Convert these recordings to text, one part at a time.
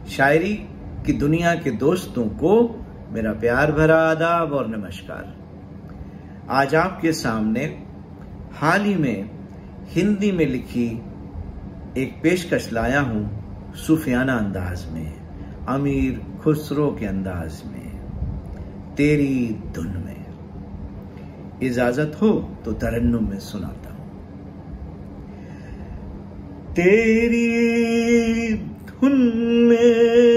शायरी की दुनिया के दोस्तों को मेरा प्यार भरा आदाब और नमस्कार। आज आपके सामने हाल ही में हिंदी में लिखी एक पेशकश लाया हूं सूफियाना अंदाज में, अमीर खुसरो के अंदाज में, तेरी धुन में। इजाजत हो तो तरन्नुम में सुनाता हूं। तेरी धुन में,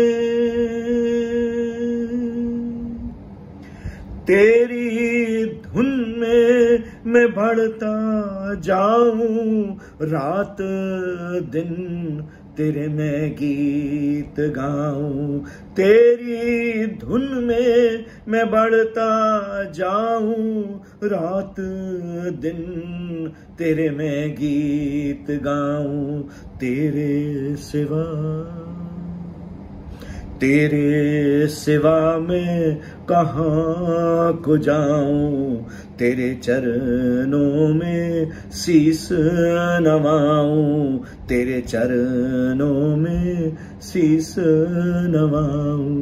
तेरी धुन में मैं बढ़ता जाऊं, रात दिन तेरे मैं गीत गाऊं। तेरी धुन में मैं बढ़ता जाऊं, रात दिन तेरे मैं गीत गाऊं। तेरे सिवा मैं कहाँ को जाऊं, तेरे चरणों में शीस नवाऊं, तेरे चरणों में शीस नवाऊं।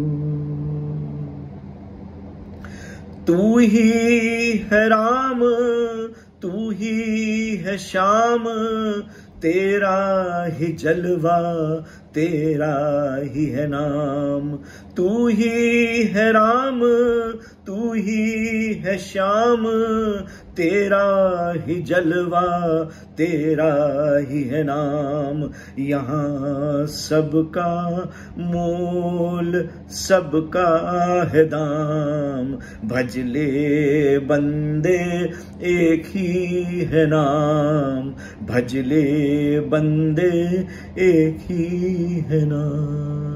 तू ही है राम, तू ही है श्याम, तेरा ही जलवा तेरा ही है नाम। तू ही है राम, तू ही है श्याम, तेरा ही जलवा तेरा ही है नाम। यहाँ सबका मोल सबका है दाम, भजले बंदे एक ही है नाम, भजले बंदे एक ही है नाम।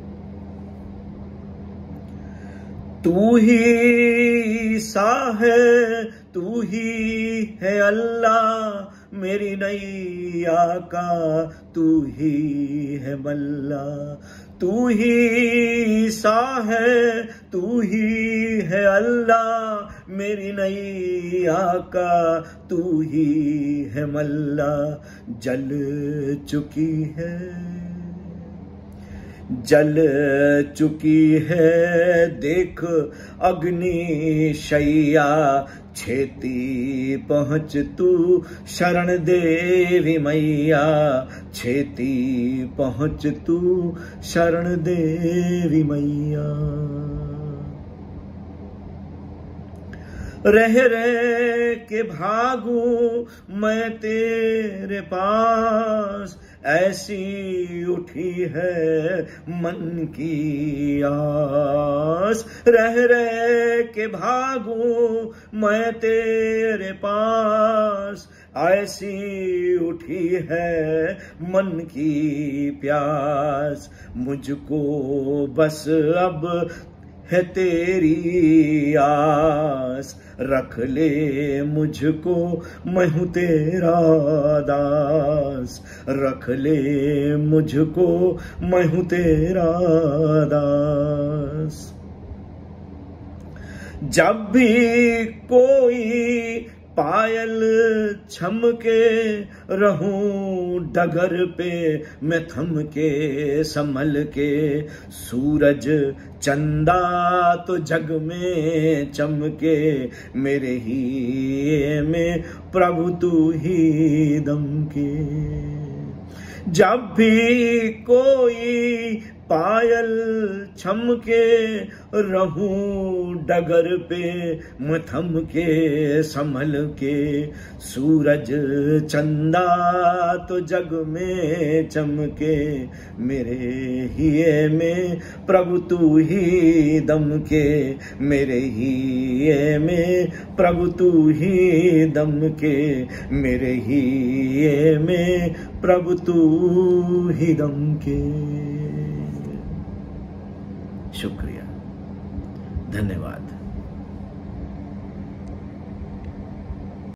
तू ही सा है, तू ही है अल्लाह, मेरी नैया का तू ही है मल्ला। तू ही सा है, तू ही है अल्लाह, मेरी नैया का तू ही है मल्ला। जल चुकी है, जल चुकी है देख अग्नि शैया, छेती पहुंच तू शरण देवी मैया, छेती पहुंच तू शरण देवी मैया। रह रह के भागूं मैं तेरे पास, ऐसी उठी है मन की आस। रह रह के भागूं मैं तेरे पास, ऐसी उठी है मन की प्यास। मुझको बस अब है तेरी आस, रख ले मुझको मैं हूं तेरा दास, रख ले मुझको मैं हूं तेरा दास। जब भी कोई पायल छमके, रहूं डगर पे मैं थम के संभल के। सूरज चंदा तो जग में चमके, मेरे ही में प्रभु तू ही दमके। जब भी कोई पायल छमके, रहूं डगर पे मैं थम के संभल के। सूरज चंदा तो जग में चमके, मेरे ही में प्रभु तू ही दमके, मेरे ही में प्रभु तू ही दमके, मेरे ही में प्रभु तू ही दमके। शुक्रिया, धन्यवाद।